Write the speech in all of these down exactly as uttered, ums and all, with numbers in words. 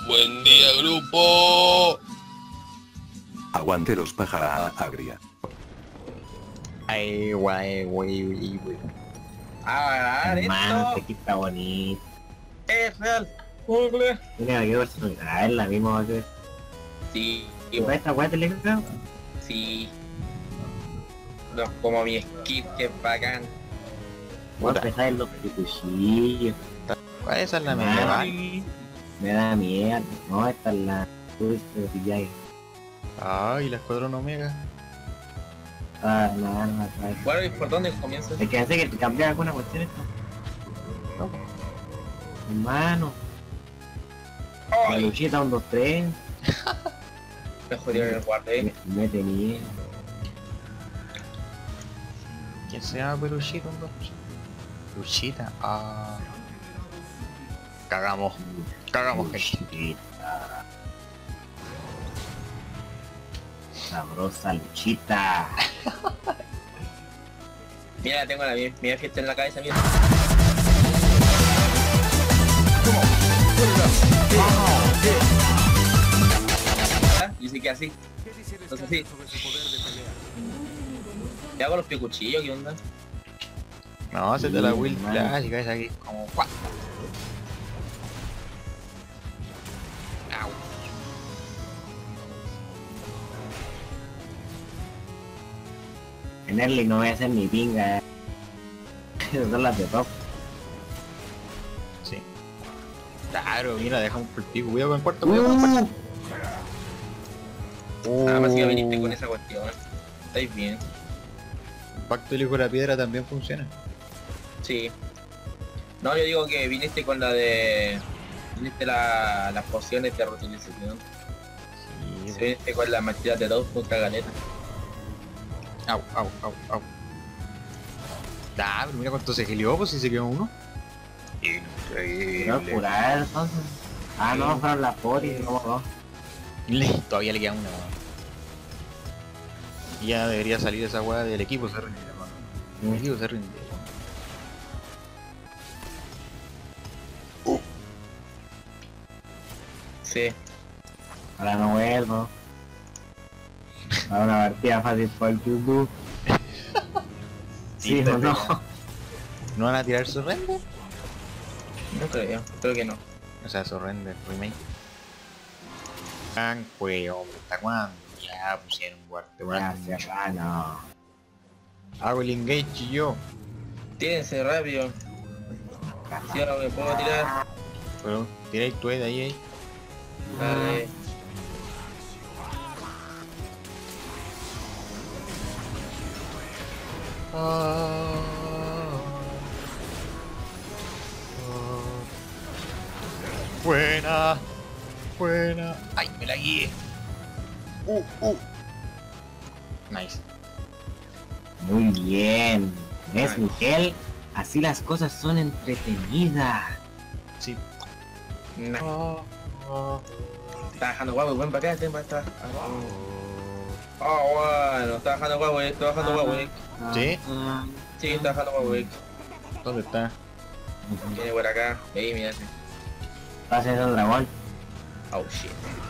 Buen día, grupo. Aguante los paja agria. Ay, guay, güey, güey, güey. Ah, Man, esto aquí está bonito. es real. Google. Mira, qué personalidad, es la misma que... Sí, ¿Y para esta weá te le creo? sí. No, como mi skip, que es bacán. Voy a Puta. empezar en los cuchillos. ¿Cuál es la Ah, medieval? Me da miedo. No, esta es la... Uy, pero si ya hay... Ay, la escuadrón Omega. Ah, no, no, no. Bueno, ¿y por dónde comienza? Es que hace que te cambiar alguna cuestión esto. No. Hermano. La ¡Ay! luchita, un, dos, tres. Me jodieron el guarde. Me, me tenía. ¿Quién se llama Peluchita? un dos? Luchita. Ah. Cagamos. Cagamos, gente. Luchita. Sabrosa luchita. Mira, tengo la misma fiesta en la cabeza, mira. Ah, y sí que así. Entonces sí. ¿Qué hago los pie cuchillos? ¿Qué onda? No, hacete la Sí, Will man. Flash y caes aquí como... ¡guau! Au. En early no voy a hacer ni pinga. Esas son las de top. Sí. Claro, mira, dejamos por pico. Cuidado con el cuarto, cuidado con el cuarto. Uh. Nada más que viniste con esa cuestión. ¿Estáis bien? El pacto del hijo de la piedra también funciona. Sí. No, yo digo que viniste con la de... Viniste la, las pociones de reutilización. Sí, Sí, viniste con las maestrías de dos contra galeta. Au, au, au, au. Ah, pero mira cuánto se gilió, pues si se quedó uno. ¿No Increíble. curar entonces? Ah, no, fueron las potis, como dos. Le- Todavía le queda una, weón. Y ya debería salir esa weá del equipo, se rinde, weón. El equipo se rinde, weón. Sí. Ahora no vuelvo. Ahora una partida fácil por el YouTube. Sí o no. ¿No van a tirar su render? No creo, creo que no. O sea, su render remake. Ah, pues, hombre, ¿hasta cuándo? Ya pusieron guarte, Gracias, ah, no. Hago el engage y yo. Tírense rápido. Si ahora me puedo tirar. Pero, tiráis tu de ahí, ahí. Dale. Buena, buena. Ay, me la guié. Uh, uh. Nice. Muy bien. ¿Ves, Ay. Miguel? Así las cosas son entretenidas. Sí. Nah. Ah, ah. Está bajando guapo, ven para acá, ven para acá. Ah, bueno, está bajando guapo, está bajando guapo. ¿Sí? Ah, Sí, está bajando guapo. ¿Dónde está? Viene por acá. Ahí, mira. pasa ese dragón. Oh shit.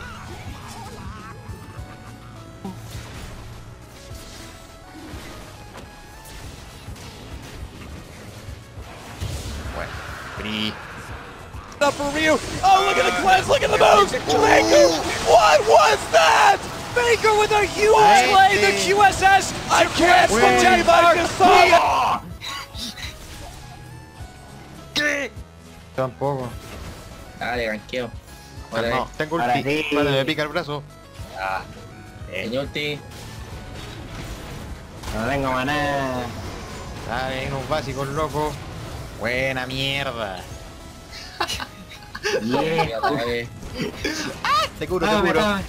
Bueno, free. Up for Ryu. Oh, look at the cleanse, look at the moves. Baker, what was that? Baker with a huge play, the Q S S. I can't protect my thumb. Tampoco. Dale, ganqueo. No, Ahora no, tengo Ahora ulti. sí. Cuando me pica el brazo. Ah, el ulti. No tengo maná. Dale, unos básicos locos. Buena mierda. Yeah. Dale. Te curo, Ah, te curo. mira.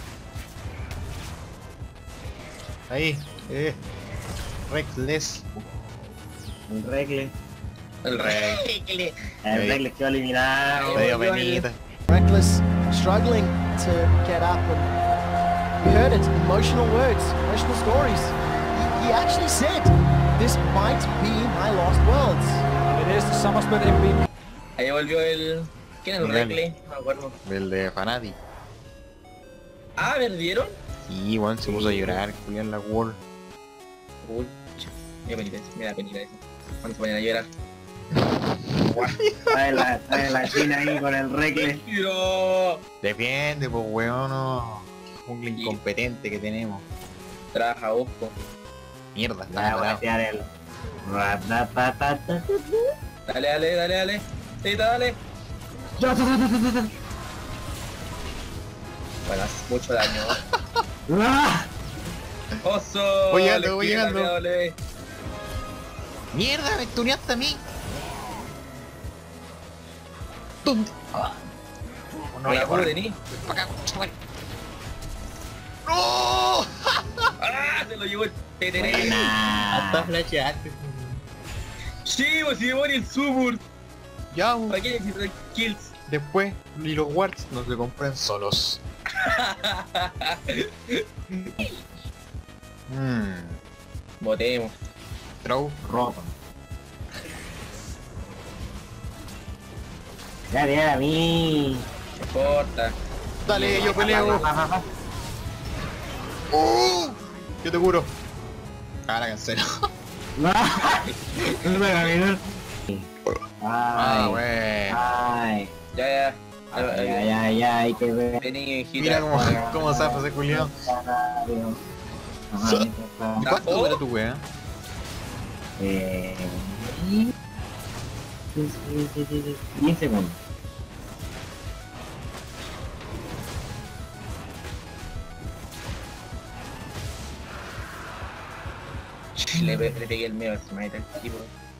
Ahí. Eh. Reckless. El regle. El rey. El Ahí. regle quedó eliminado. Me dio penita. Reckless struggling to get up, and we heard it. Emotional words, emotional stories. He, he actually said, "This might be my last worlds." It is the Summer Split M V P. Ahí volvió el... ¿Quién es el Real. Recle? No me acuerdo. El de Fanatic. Ah, ¿perdieron? Sí, weón, se puso a llorar, Julián la World. Pucha, me da penita, me da penita eso. Cuando se vayan a llorar. Trae la, trae la China ahí con el recle. ¡Tiro! Defiende, pues weón, no. Jungla incompetente que tenemos. Trabaja Osco. Mierda, La está voy a parado. tirar el... Ratatatata. Dale, dale, dale, dale. Sí, dale. Bueno, hace mucho daño. ¡Ah! ¡Oso! Voy llegando, Le voy tira, llegando. dale, dale. Mierda, me tuneaste a mí. ¿Dónde? Ah. No voy a Hola, ¿cómo correr. tení? Para acá, chaval. ¡No! ¡Ah! Se lo llevó el peteré. Buena. Hasta flasheaste. Sí, pues si me pone el Subur. Ya, ¿Para weón. qué necesitas kills? Después, ni los wards no se compran solos. Mmm. Votemos. Throw. Roto. Ya, ya, a mí. No importa. Dale, yo peleo. ¡Uh! Yo te curo. Ah, la cancelo. No. No me caminar. Ah, Ay, wey. ay, Ya, ya. ay, ay, ay, ay, que ver. Vení, hijita. Mira cómo, cómo zafa ese culiao. Ajá, ¿Y cuánto dura tu wea? Eh... diez segundos. Le, pe- le pegué el miedo a ese smite al tipo.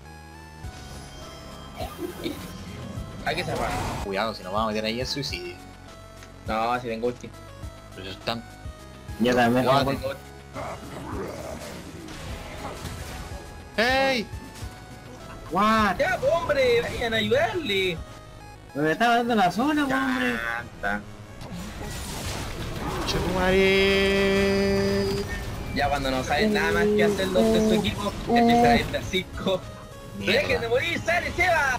¿A qué se apaga? Cuidado, si nos vamos a meter ahí al suicidio. No, si tengo ulti. Pero eso están... Yo también. No, tengo- tengo ulti. ¡Hey! What? Ya, pues, hombre, vayan a ayudarle. Me estaba dando la zona, hombre. Canta. ¡Chetumare! Ya cuando no saben nada más que hacer los de su equipo, empiezan a ir a cinco. ¡Dejen de morir! ¡Sale, Seba!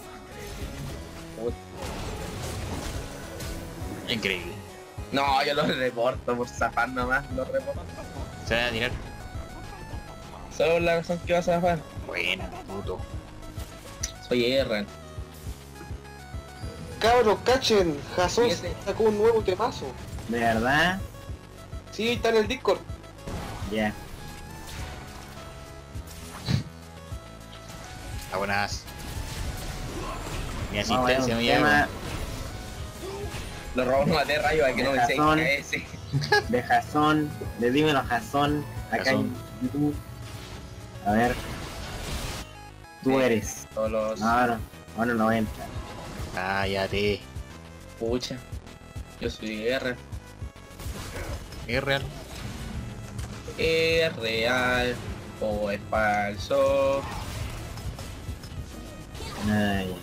Increíble. No, yo los reporto por zafar nomás, los reporto. Se va a tirar. Solo por la razón que vas a zafar. Buena, puto. Soy R. Cabros, cachen, Jason ¿Y ese? sacó un nuevo temazo. ¿De verdad? Sí, está en el Discord. Ya. Está buenas. Mi Vamos a ver asistencia un me lleva. tema Lo robamos a Terra para que no me Razón. enseñe ese. de Jason, de dímelo Jason, acá Jason. en YouTube. A ver. Tú Sí. eres. Todos los... Ahora, ahora no entra. Cállate. Pucha. Yo soy R. Es real. ¿Es real o es falso? Ay.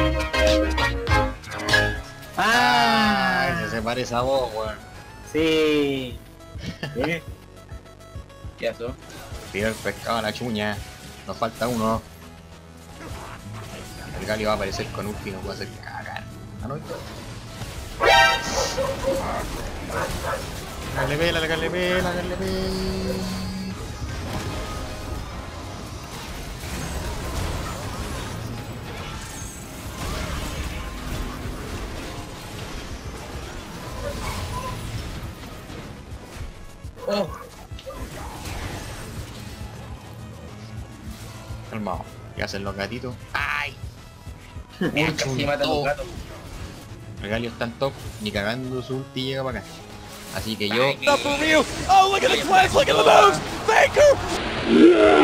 Ay, ¡Ah! se separa esa voz, weón. Sí. ¿Eh? ¿Qué pasó? Tira el pescado a la chuña. Nos falta uno. El Gali va a aparecer con ulti y nos va a hacer cagar. ¿Ah, no? Háganle vela, háganle vela, háganle vela. ¡Oh! Calmado. ¿Qué hacen los gatitos? ¡Ay! Casi mata a los gatos. El Galio está en top, ni cagando su ulti llega para acá. Así que yo... Ay, Up for Ryu. Oh, look at the cleanse, look at the moves. Faker.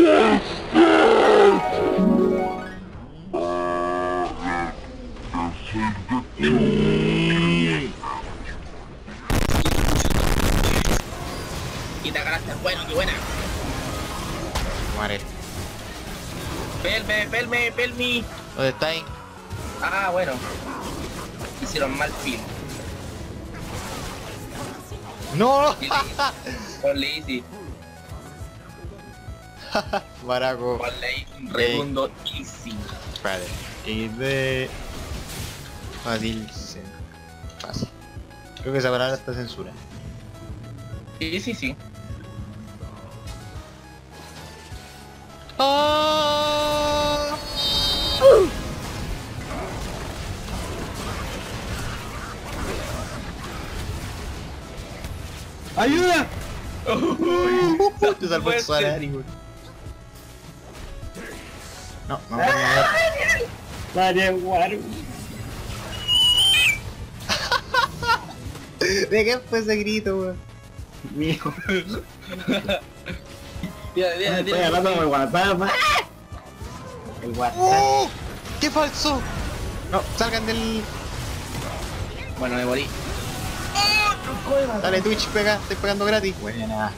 Y te agarraste el bueno, qué buena. Madre. Pelme, pelme, pelme. ¿Dónde estáis? Ah, bueno. Hicieron mal film. ¡No! Ponle easy. Baraco. Ponle un redondo easy. Espérate. Y de... Fácil, sí. Fácil. Creo que esa palabra está censura. Sí, sí, sí. ¡Oh! ¡Ayuda! Te salvó el Solari, güey. No, no, no, no, no. Dale, guaro. ¿De qué fue ese grito, weón? Mijo. Mira, mira, Estoy mira. hablando con el WhatsApp. ¿Ah? El WhatsApp. ¡Oh! ¡Qué falso! No, salgan del... Bueno, me morí. Dale Twitch, pega, estoy pegando gratis. Buena.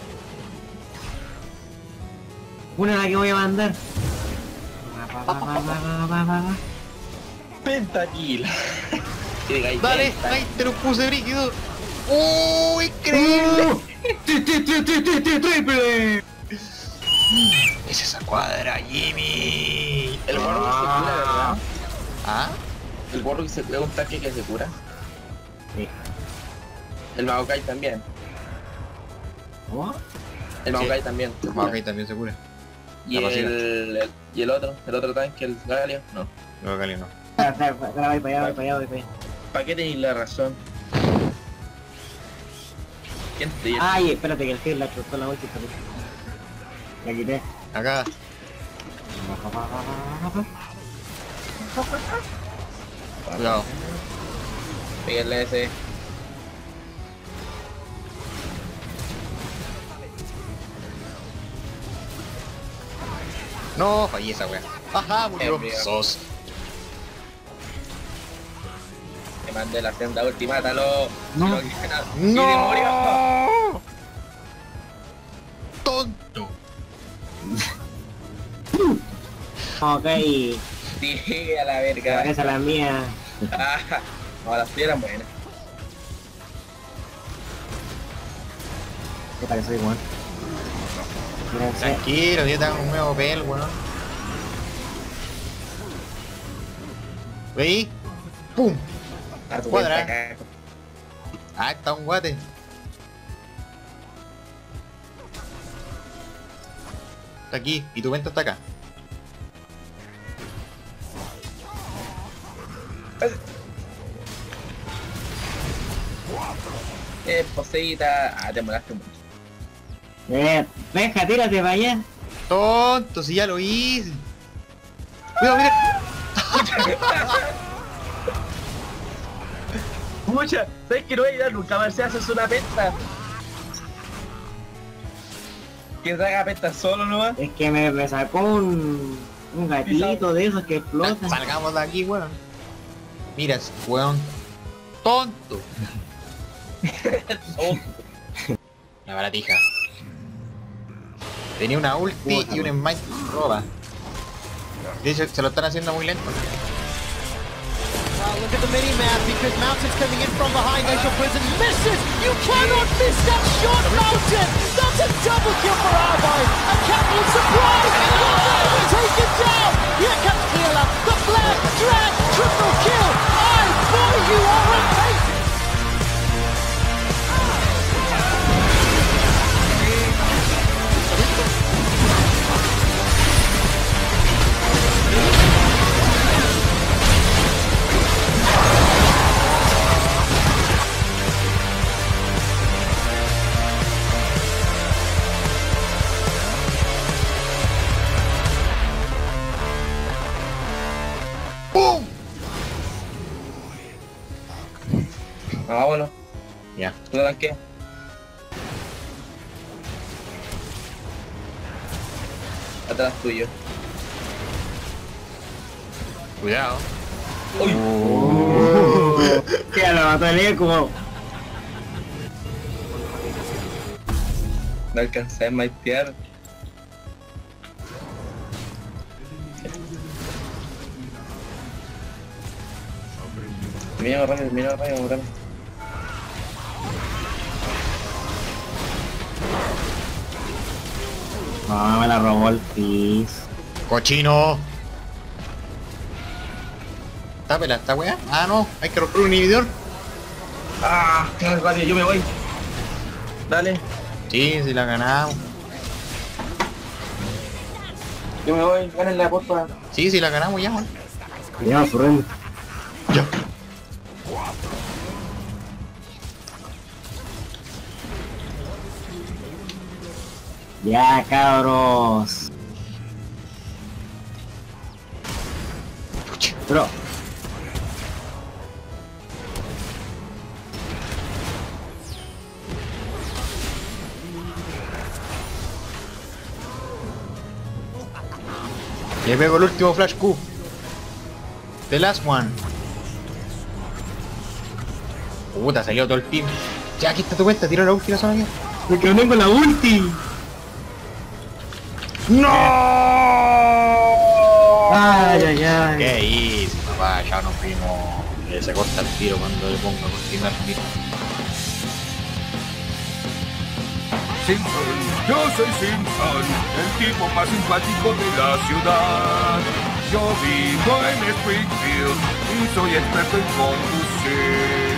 Una la que voy a mandar. Va, va, va, va, va, va, va, va. Pentakill. Dale, ahí te lo puse brígido. ¡Oh, increíble! ¡Tri, tri, tri, tri, tri, tri, triple! Es esa cuadra, Jimmy. El gorro que se cura, ¿verdad? ¿Ah? El gorro que se cura, un tanque que se cura. Sí. El Maokai también. ¿Cómo? El Maokai también. se cura. Ok, también se cura. Y La el, el, y el otro, el otro tanque, el Galio, no. No, Cali no. Espera, espera, espera, voy para allá, voy para allá, voy para allá. ¿Para qué tenéis la razón? ¿Quién te dice? Ay, espérate que el Gil la chutó la bolsa y la quité. Acá. Cuidado. Pégale ese. No, fallé esa wea. Ajá, murió. Bien, bien. Sos. Te mandé la senda ulti, mátalo. No. Y y le murió. ¡No! ¡Tonto! Ok, Sí, a la verga. esa es la mía. Ah, no, las tuyas eran buenas. Puta que soy bueno. Mira, sí. Tranquilo, yo te hago un nuevo pel, weón. ¿Veis? ¡Pum! A tu Cuadra. cuenta, caco. Ah, está un guate. Está aquí, y tu venta está acá. Eh, poseída. Ah, te molaste mucho. Eh, venga, tírate para allá. Tonto, si ya lo hice. Cuidado, mira. Mucha, ¿sabes que no voy a ir nunca más? Se haces una pesta. Que se haga pesta solo nomás. Es que me, me sacó un, un gatito de esos que explotan. Salgamos de aquí, weón. Mira, ese weón. Tonto. La baratija. Tenía una ulti y un smite roba. De hecho, se lo están haciendo muy lento. Well, look at the mini-map because Mountain's coming in from behind. Angel Prison misses! You cannot miss that shot, Mountain! That's a double kill for Arbine! A capital surprise! Oh, take it down! Here comes Keeler! The flag! Drag! Triple kill! I, boy, you are amazing! ¡Pum! Ah, bueno. Ya. Lo tanqueo. Atrás tuyo. Cuidado. Uy. Que la mató el eco. No alcancé a maitear. Mira rápido, mira rápido, rápido. No, me la robó el Fizz. Cochino. tápela esta weá. Ah, no, hay que romper un inhibidor. Ah, claro, vale, yo me voy. Dale. Sí, sí la ganamos. Yo me voy, gánenla, porfa. Sí, sí la ganamos ya, weón. Ya, su rende. Ya. Ya, cabros. Bro. Le pego el último flash Q. The last one. Puta, salió todo el team. Ya, aquí está tu cuenta, tira la última zona aquí. Me quedé con la ulti. ¡No! Ay, ay, ay. Qué easy, papá, ya nos vimos. Eh, se corta el tiro cuando le pongo a continuar el tiro. Simpson, yo soy Simpson, el tipo más simpático de la ciudad. Yo vivo en Springfield y soy experto en conducir.